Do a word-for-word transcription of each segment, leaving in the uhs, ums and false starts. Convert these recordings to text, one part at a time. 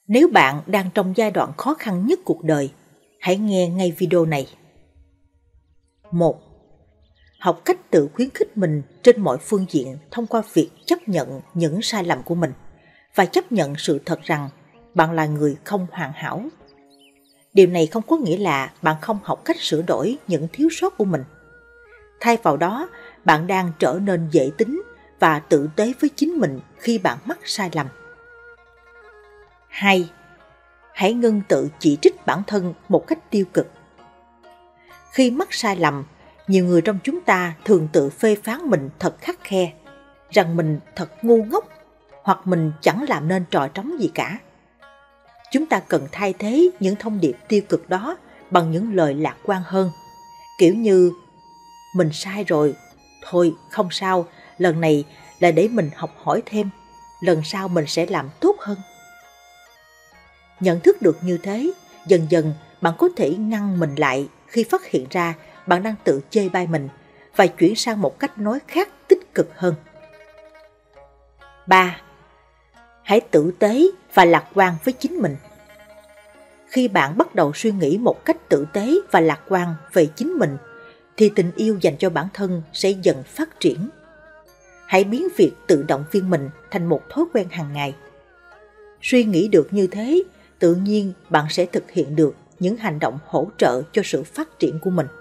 Nếu bạn đang trong giai đoạn khó khăn nhất cuộc đời, hãy nghe ngay video này. một. Học cách tự khuyến khích mình trên mọi phương diện thông qua việc chấp nhận những sai lầm của mình và chấp nhận sự thật rằng bạn là người không hoàn hảo. Điều này không có nghĩa là bạn không học cách sửa đổi những thiếu sót của mình. Thay vào đó, bạn đang trở nên dễ tính và tử tế với chính mình khi bạn mắc sai lầm. hai. Hãy ngưng tự chỉ trích bản thân một cách tiêu cực. Khi mắc sai lầm, nhiều người trong chúng ta thường tự phê phán mình thật khắt khe, rằng mình thật ngu ngốc hoặc mình chẳng làm nên trò trống gì cả. Chúng ta cần thay thế những thông điệp tiêu cực đó bằng những lời lạc quan hơn, kiểu như mình sai rồi, thôi không sao, lần này là để mình học hỏi thêm, lần sau mình sẽ làm tốt hơn. Nhận thức được như thế, dần dần bạn có thể ngăn mình lại khi phát hiện ra bạn đang tự chê bai mình và chuyển sang một cách nói khác tích cực hơn. ba. Hãy tử tế và lạc quan với chính mình. Khi bạn bắt đầu suy nghĩ một cách tử tế và lạc quan về chính mình, thì tình yêu dành cho bản thân sẽ dần phát triển. Hãy biến việc tự động viên mình thành một thói quen hàng ngày. Suy nghĩ được như thế, tự nhiên bạn sẽ thực hiện được những hành động hỗ trợ cho sự phát triển của mình.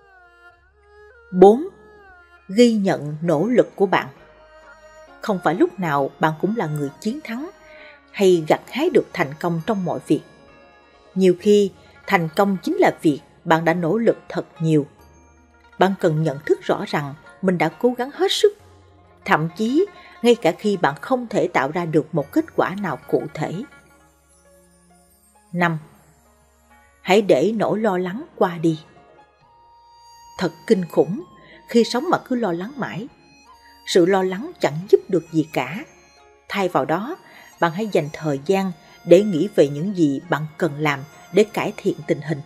bốn. Ghi nhận nỗ lực của bạn. Không phải lúc nào bạn cũng là người chiến thắng hay gặt hái được thành công trong mọi việc. Nhiều khi, thành công chính là việc bạn đã nỗ lực thật nhiều. Bạn cần nhận thức rõ rằng mình đã cố gắng hết sức, thậm chí ngay cả khi bạn không thể tạo ra được một kết quả nào cụ thể. năm. Hãy để nỗi lo lắng qua đi. Thật kinh khủng khi sống mà cứ lo lắng mãi. Sự lo lắng chẳng giúp được gì cả. Thay vào đó, bạn hãy dành thời gian để nghĩ về những gì bạn cần làm để cải thiện tình hình.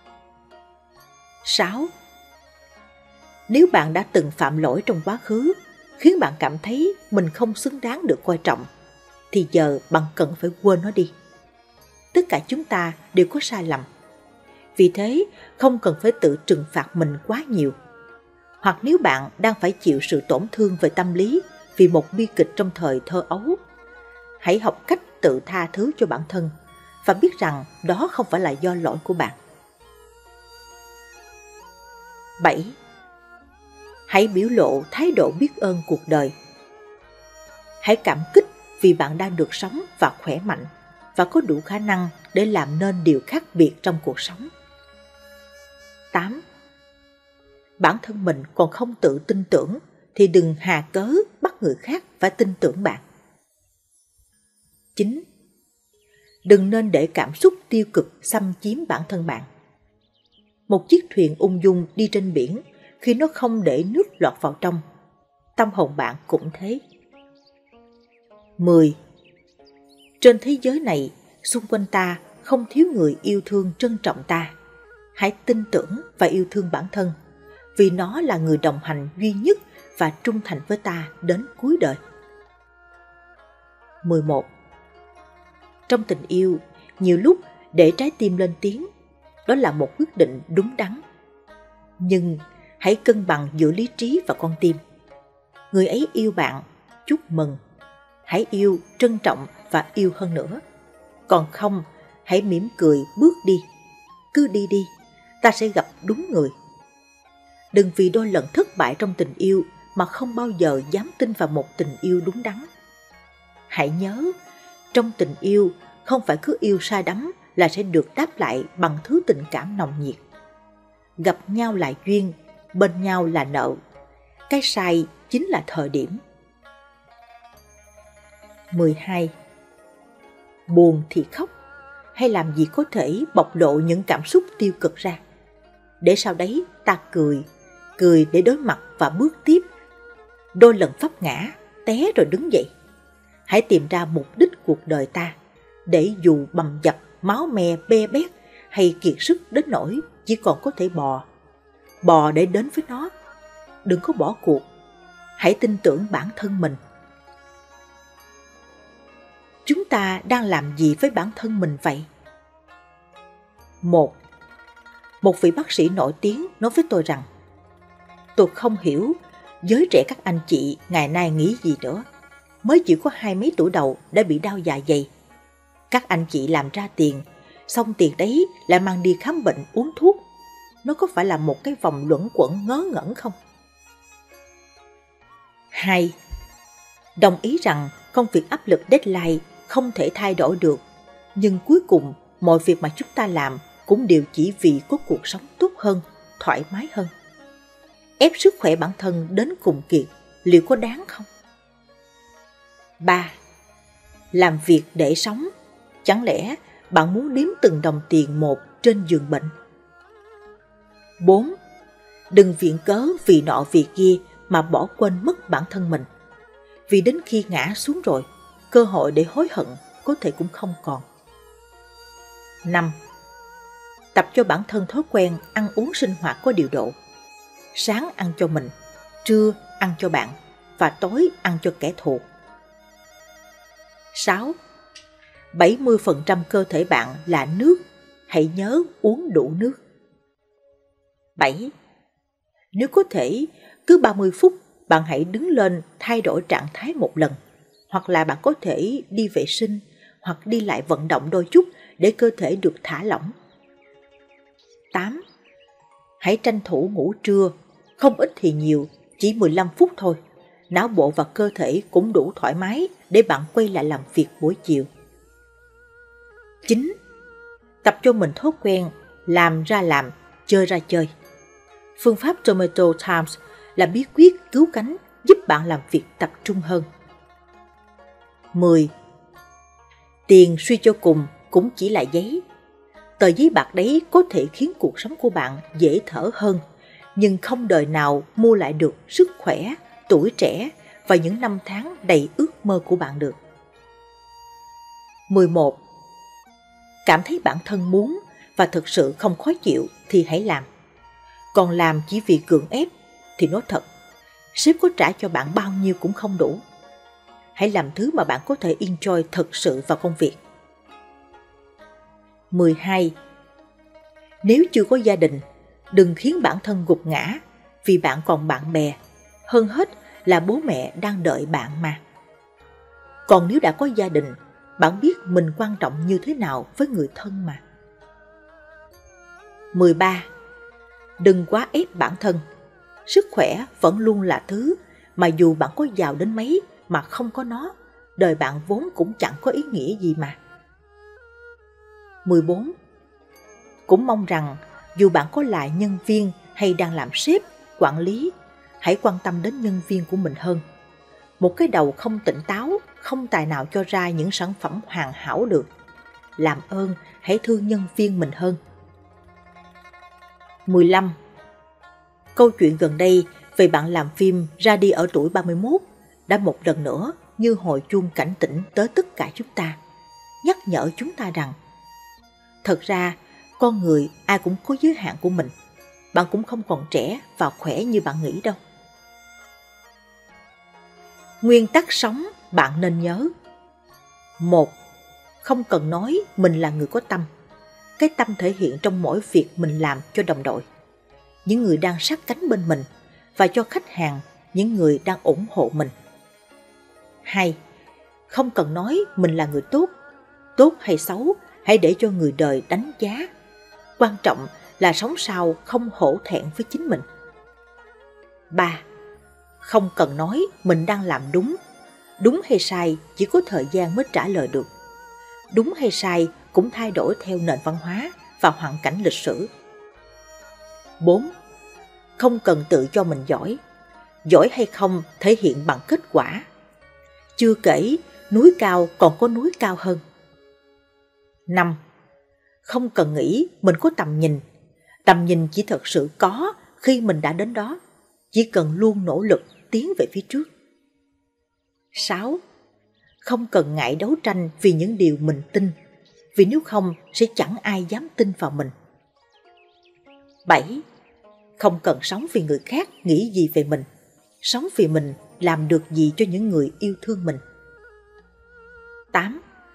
sáu. Nếu bạn đã từng phạm lỗi trong quá khứ, khiến bạn cảm thấy mình không xứng đáng được coi trọng, thì giờ bạn cần phải quên nó đi. Tất cả chúng ta đều có sai lầm. Vì thế, không cần phải tự trừng phạt mình quá nhiều. Hoặc nếu bạn đang phải chịu sự tổn thương về tâm lý vì một bi kịch trong thời thơ ấu, hãy học cách tự tha thứ cho bản thân và biết rằng đó không phải là do lỗi của bạn. bảy. Hãy biểu lộ thái độ biết ơn cuộc đời. Hãy cảm kích vì bạn đang được sống và khỏe mạnh và có đủ khả năng để làm nên điều khác biệt trong cuộc sống. tám. Bản thân mình còn không tự tin tưởng thì đừng hà cớ bắt người khác phải tin tưởng bạn. chín. Đừng nên để cảm xúc tiêu cực xâm chiếm bản thân bạn. Một chiếc thuyền ung dung đi trên biển, khi nó không để nước lọt vào trong, tâm hồn bạn cũng thế. mười. Trên thế giới này, xung quanh ta không thiếu người yêu thương trân trọng ta. Hãy tin tưởng và yêu thương bản thân, vì nó là người đồng hành duy nhất và trung thành với ta đến cuối đời. mười một. Trong tình yêu, nhiều lúc để trái tim lên tiếng, đó là một quyết định đúng đắn. Nhưng hãy cân bằng giữa lý trí và con tim. Người ấy yêu bạn, chúc mừng. Hãy yêu, trân trọng và yêu hơn nữa. Còn không, hãy mỉm cười bước đi. Cứ đi đi, ta sẽ gặp đúng người. Đừng vì đôi lần thất bại trong tình yêu mà không bao giờ dám tin vào một tình yêu đúng đắn. Hãy nhớ, trong tình yêu không phải cứ yêu say đắm là sẽ được đáp lại bằng thứ tình cảm nồng nhiệt. Gặp nhau là duyên, bên nhau là nợ. Cái sai chính là thời điểm. mười hai. Buồn thì khóc, hay làm gì có thể bộc lộ những cảm xúc tiêu cực ra. Để sau đấy ta cười, cười để đối mặt và bước tiếp. Đôi lần vấp ngã, té rồi đứng dậy. Hãy tìm ra mục đích cuộc đời ta, để dù bầm dập, máu me be bét hay kiệt sức đến nỗi chỉ còn có thể bò. Bò để đến với nó. Đừng có bỏ cuộc. Hãy tin tưởng bản thân mình. Chúng chúng ta đang làm gì với bản thân mình vậy? Một, một vị bác sĩ nổi tiếng nói với tôi rằng, tôi không hiểu giới trẻ các anh chị ngày nay nghĩ gì nữa. Mới chỉ có hai mấy tuổi đầu đã bị đau dạ dày. Các anh chị làm ra tiền, xong tiền đấy lại mang đi khám bệnh uống thuốc. Nó có phải là một cái vòng luẩn quẩn ngớ ngẩn không? Hai, đồng ý rằng công việc áp lực deadline không thể thay đổi được, nhưng cuối cùng mọi việc mà chúng ta làm cũng đều chỉ vì có cuộc sống tốt hơn, thoải mái hơn. Ép sức khỏe bản thân đến cùng kiệt liệu có đáng không? Ba, làm việc để sống. Chẳng lẽ bạn muốn đếm từng đồng tiền một trên giường bệnh? Bốn, đừng viện cớ vì nọ vì kia mà bỏ quên mất bản thân mình. Vì đến khi ngã xuống rồi, cơ hội để hối hận có thể cũng không còn. Năm, tập cho bản thân thói quen ăn uống sinh hoạt có điều độ. Sáng ăn cho mình, trưa ăn cho bạn và tối ăn cho kẻ thù. Sáu, bảy mươi phần trăm cơ thể bạn là nước, hãy nhớ uống đủ nước. Bảy, nếu có thể, cứ ba mươi phút bạn hãy đứng lên thay đổi trạng thái một lần, hoặc là bạn có thể đi vệ sinh hoặc đi lại vận động đôi chút để cơ thể được thả lỏng. Tám, hãy tranh thủ ngủ trưa, không ít thì nhiều, chỉ mười lăm phút thôi. Não bộ và cơ thể cũng đủ thoải mái để bạn quay lại làm việc buổi chiều. Chín, tập cho mình thói quen làm ra làm, chơi ra chơi. Phương pháp Tomato Times là bí quyết cứu cánh giúp bạn làm việc tập trung hơn. Mười, tiền suy cho cùng cũng chỉ là giấy. Tờ giấy bạc đấy có thể khiến cuộc sống của bạn dễ thở hơn, nhưng không đời nào mua lại được sức khỏe, tuổi trẻ và những năm tháng đầy ước mơ của bạn được. Mười một, cảm thấy bản thân muốn và thực sự không khó chịu thì hãy làm. Còn làm chỉ vì cưỡng ép thì nói thật, sếp có trả cho bạn bao nhiêu cũng không đủ. Hãy làm thứ mà bạn có thể enjoy thật sự vào công việc. Mười hai, nếu chưa có gia đình, đừng khiến bản thân gục ngã vì bạn còn bạn bè. Hơn hết là bố mẹ đang đợi bạn mà. Còn nếu đã có gia đình, bạn biết mình quan trọng như thế nào với người thân mà. Mười ba, đừng quá ép bản thân. Sức khỏe vẫn luôn là thứ mà dù bạn có giàu đến mấy mà không có nó, đời bạn vốn cũng chẳng có ý nghĩa gì mà. Mười bốn, cũng mong rằng dù bạn có là nhân viên hay đang làm sếp, quản lý, hãy quan tâm đến nhân viên của mình hơn. Một cái đầu không tỉnh táo, không tài nào cho ra những sản phẩm hoàn hảo được. Làm ơn hãy thương nhân viên mình hơn. Mười lăm, câu chuyện gần đây về bạn làm phim ra đi ở tuổi ba mươi mốt đã một lần nữa như hồi chuông cảnh tỉnh tới tất cả chúng ta, nhắc nhở chúng ta rằng thật ra con người ai cũng có giới hạn của mình. Bạn cũng không còn trẻ và khỏe như bạn nghĩ đâu. Nguyên tắc sống bạn nên nhớ. Một, không cần nói mình là người có tâm. Cái tâm thể hiện trong mỗi việc mình làm cho đồng đội, những người đang sát cánh bên mình, và cho khách hàng, những người đang ủng hộ mình. Hai, không cần nói mình là người tốt. Tốt hay xấu, hãy để cho người đời đánh giá. Quan trọng là sống sao không hổ thẹn với chính mình. Ba, không cần nói mình đang làm đúng. Đúng hay sai chỉ có thời gian mới trả lời được. Đúng hay sai cũng thay đổi theo nền văn hóa và hoàn cảnh lịch sử. Bốn, không cần tự cho mình giỏi. Giỏi hay không thể hiện bằng kết quả. Chưa kể, núi cao còn có núi cao hơn. Năm, không cần nghĩ mình có tầm nhìn. Tầm nhìn chỉ thật sự có khi mình đã đến đó. Chỉ cần luôn nỗ lực tiến về phía trước. Sáu, không cần ngại đấu tranh vì những điều mình tin, vì nếu không sẽ chẳng ai dám tin vào mình. Bảy, không cần sống vì người khác nghĩ gì về mình. Sống vì mình làm được gì cho những người yêu thương mình. Tám,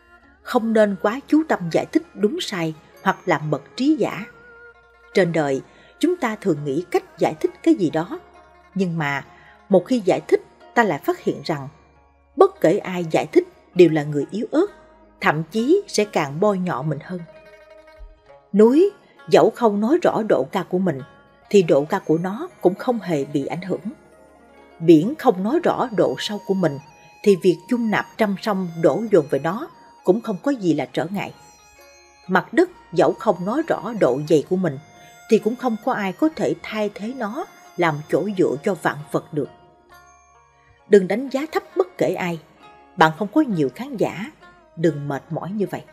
Không nên quá chú tâm giải thích đúng sai hoặc làm bật trí giả. Trên đời, chúng ta thường nghĩ cách giải thích cái gì đó, nhưng mà một khi giải thích, ta lại phát hiện rằng bất kể ai giải thích đều là người yếu ớt, thậm chí sẽ càng bôi nhọ mình hơn. Núi dẫu không nói rõ độ cao của mình, thì độ cao của nó cũng không hề bị ảnh hưởng. Biển không nói rõ độ sâu của mình, thì việc dung nạp trăm sông đổ dồn về nó cũng không có gì là trở ngại. Mặt đất dẫu không nói rõ độ dày của mình, thì cũng không có ai có thể thay thế nó làm chỗ dựa cho vạn vật được. Đừng đánh giá thấp bất kể ai, bạn không có nhiều khán giả, đừng mệt mỏi như vậy.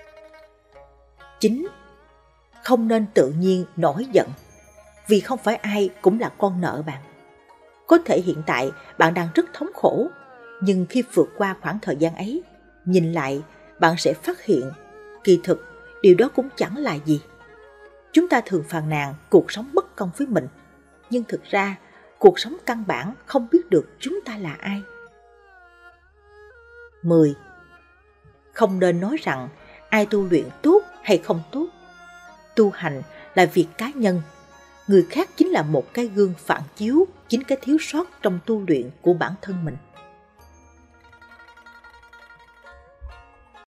chín. Không nên tự nhiên nổi giận, vì không phải ai cũng là con nợ bạn. Có thể hiện tại bạn đang rất thống khổ, nhưng khi vượt qua khoảng thời gian ấy, nhìn lại bạn sẽ phát hiện kỳ thực điều đó cũng chẳng là gì. Chúng ta thường phàn nàn cuộc sống bất công với mình, nhưng thực ra cuộc sống căn bản không biết được chúng ta là ai. mười. Không nên nói rằng ai tu luyện tốt hay không tốt. Tu hành là việc cá nhân, người khác chính là một cái gương phản chiếu chính cái thiếu sót trong tu luyện của bản thân mình.